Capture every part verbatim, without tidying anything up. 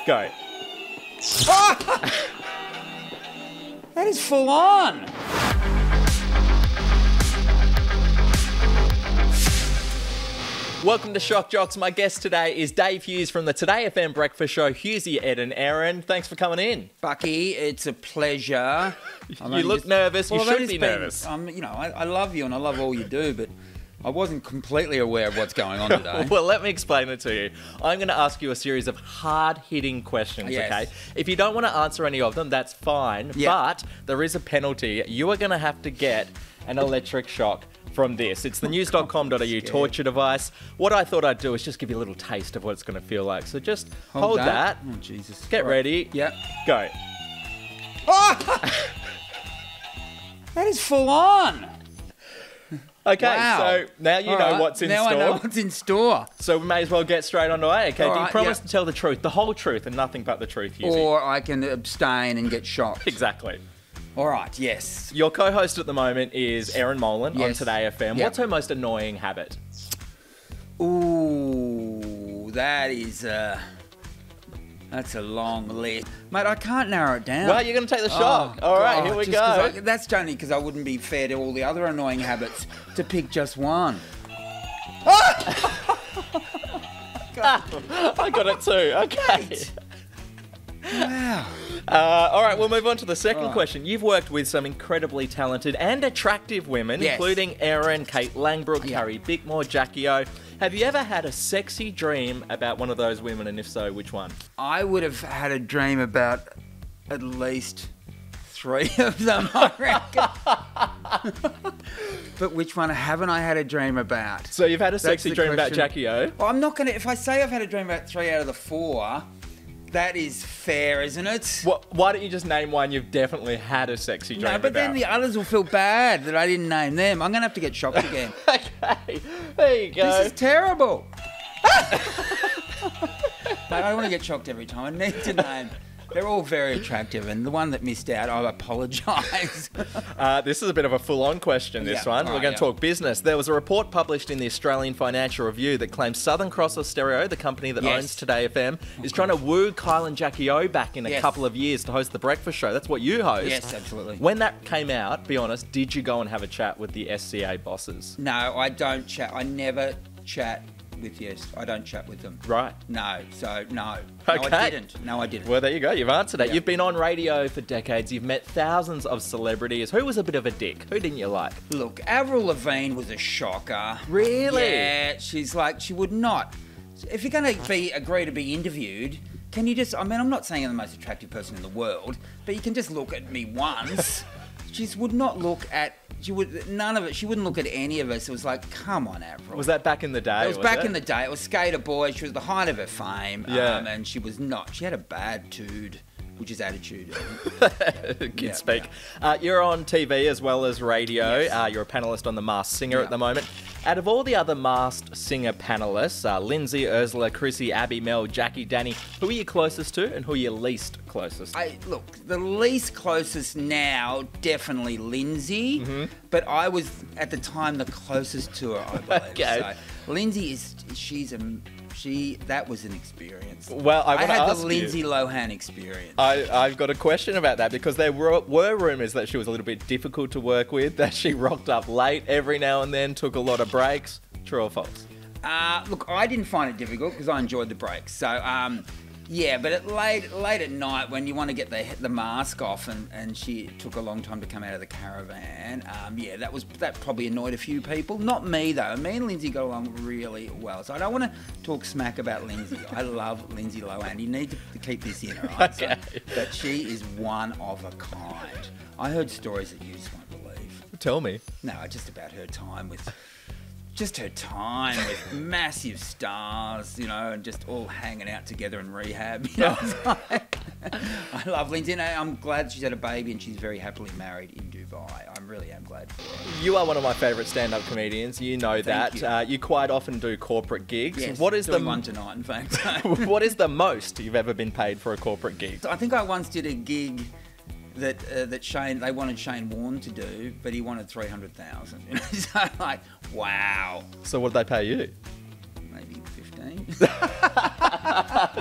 Go. Oh! That is full on. Welcome to Shock Jocks. My guest today is Dave Hughes from the Today F M Breakfast Show. Hughesy, Ed and Aaron, thanks for coming in. Bucky, it's a pleasure. You look just... nervous. You well, should be been, nervous. Um, you know, I, I love you and I love all you do, but I wasn't completely aware of what's going on today. Well, let me explain it to you. I'm going to ask you a series of hard-hitting questions, yes. okay? If you don't want to answer any of them, that's fine, yeah. but there is a penalty. You are going to have to get an electric shock from this. It's the news dot com dot a u torture device. What I thought I'd do is just give you a little taste of what it's going to feel like. So just hold, hold that. that. Oh, Jesus. Get right. ready. Yep. Go. Oh! That is full on. Okay, wow. So now you All know right. what's in now store. Now I know what's in store. So we may as well get straight on the way, okay? All Do you right, promise yep. to tell the truth, the whole truth, and nothing but the truth, Hughesy? Or I can abstain and get shocked. Exactly. All right, yes. Your co-host at the moment is Erin Molan yes. on Today F M. Yep. What's her most annoying habit? Ooh, that is a... That's a long list. Mate, I can't narrow it down. Well, you're going to take the shock. Oh, all right, God, here we just go. I, that's only because I wouldn't be fair to all the other annoying habits to pick just one. I got it too. Okay. Mate. Wow. Uh, all right, we'll move on to the second right. question. You've worked with some incredibly talented and attractive women, yes. including Erin, Kate Langbrook, yeah. Carrie Bickmore, Jackie O. Have you ever had a sexy dream about one of those women, and if so, which one? I would have had a dream about at least three of them, I reckon. But which one haven't I had a dream about? So you've had a That's sexy dream question. about Jackie O? Well, I'm not going to... If I say I've had a dream about three out of the four... That is fair, isn't it? What, why don't you just name one you've definitely had a sexy dream about? No, but then the others will feel bad that I didn't name them. I'm going to have to get shocked again. Okay, there you go. This is terrible. No, I don't want to get shocked every time. I need to name... They're all very attractive, and the one that missed out, I apologise. uh, this is a bit of a full-on question, this yeah, one. right, We're going to yeah. talk business. There was a report published in the Australian Financial Review that claims Southern Cross Austereo, the company that yes. owns Today F M, is trying to woo Kyle and Jackie O back in a yes. couple of years to host The Breakfast Show. That's what you host. Yes, absolutely. When that came out, be honest, did you go and have a chat with the S C A bosses? No, I don't chat. I never chat with yes. I don't chat with them. Right. No, so no. Okay. No, I didn't. No, I didn't. Well, there you go. You've answered it. Yeah. You've been on radio for decades. You've met thousands of celebrities. Who was a bit of a dick? Who didn't you like? Look, Avril Lavigne was a shocker. Really? Yeah, she's like, she would not. If you're going to be agree to be interviewed, can you just, I mean, I'm not saying I'm the most attractive person in the world, but you can just look at me once. She just would not look at, she would, none of it, she wouldn't look at any of us. It was like, come on, Avril. Was that back in the day? It was, was back it? in the day. It was Skater Boy. She was the height of her fame. Yeah. Um, and she was not, she had a bad tude, which is attitude. Can Yeah, speak. yeah. Uh, you're on T V as well as radio. Yes. Uh, you're a panellist on The Masked Singer Yeah. at the moment. Out of all the other Masked Singer panellists, uh, Lindsay, Ursula, Chrissy, Abby, Mel, Jackie, Danny, who are you closest to and who are you least closest? I look, the least closest now, definitely Lindsay, Mm-hmm. but I was at the time the closest to her, I believe. Okay. So Lindsay is, she's a, she, that was an experience. Well, I I wanna had ask the you- Lindsay Lohan experience. I, I've got a question about that because there were, were rumours that she was a little bit difficult to work with, that she rocked up late every now and then, took a lot of breaks. True or false? Uh, look, I didn't find it difficult because I enjoyed the breaks. So, um, yeah, but at late late at night when you want to get the the mask off and, and she took a long time to come out of the caravan, um, yeah, that was that probably annoyed a few people. Not me, though. Me and Lindsay got along really well. So I don't want to talk smack about Lindsay. I love Lindsay Lohan. You need to keep this in, all right? Okay. So, but she is one of a kind. I heard stories that you just won't believe. Tell me. No, just about her time with... Just her time with massive stars, you know, and just all hanging out together in rehab. You know, it's like, I love Lindsay. And I'm glad she's had a baby and she's very happily married in Dubai. I really am glad for her. You are one of my favourite stand-up comedians. You know that. you. Uh, you quite often do corporate gigs. Yes, what is doing the one tonight, in fact. what is the most you've ever been paid for a corporate gig? I think I once did a gig that uh, that Shane, they wanted Shane Warne to do, but he wanted three hundred thousand. You know? So like, wow. So what did they pay you? Maybe fifteen.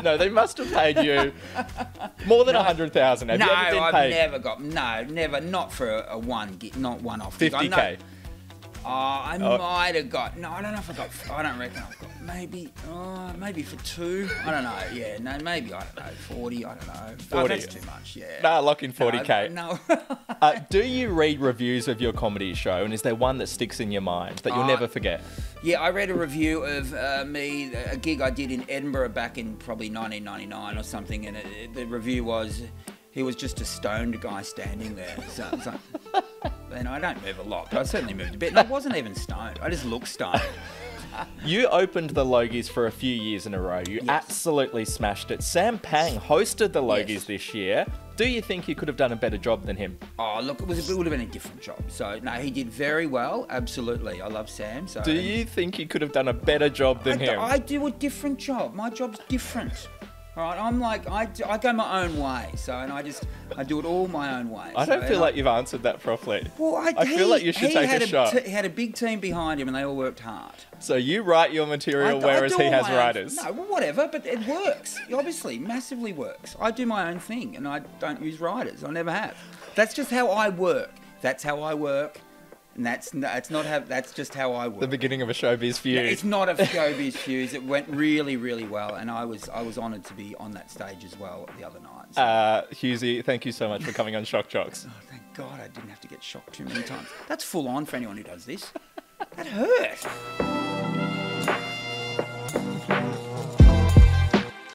No, they must have paid you more than a hundred thousand. Have no, you ever been I've paid? never got. No, never. Not for a, a one gig, not one off. gig. I fifty know- K. Oh, I Oh. might have got. No, I don't know if I got. I don't reckon I've got. Maybe. Oh, maybe for two. I don't know. Yeah. No. Maybe I don't know. Forty. I don't know. Oh, forty. that's too much. Yeah. Nah, lock in forty K. No. Uh, do you read reviews of your comedy show, and is there one that sticks in your mind that you'll Uh, never forget? Yeah, I read a review of uh, me, a gig I did in Edinburgh back in probably nineteen ninety-nine or something, and it, it- the review was, he was just a stoned guy standing there. So, so and I don't move a lot, but I certainly moved a bit. And I wasn't even stoned. I just looked stoned. You opened the Logies for a few years in a row. You Yes. absolutely smashed it. Sam Pang hosted the Logies Yes. this year. Do you think you could have done a better job than him? Oh, look, it was it would have been a different job. So no, he did very well. Absolutely, I love Sam. So Do you think you could have done a better job than I, him? I do a different job. My job's different. All right, I'm like I, do- I go my own way. So and I just I do it all my own way. I don't So, feel and like you've answered that properly. Well, I, I feel he- like you should he take had a shot. T- he had a big team behind him, and they all worked hard. So you write your material, I- I whereas do he all has my own- writers. No, well, whatever, but it works. Obviously, massively works. I do my own thing, and I don't use writers. I never have. That's just how I work. That's how I work, and that's that's not how. That's just how I work. The beginning of a showbiz feud. It's not a showbiz fuse. It went really, really well, and I was I was honoured to be on that stage as well the other night. So, Uh, Husey, thank you so much for coming on Shock Jocks. oh, thank God I didn't have to get shocked too many times. That's full on for anyone who does this. That hurt.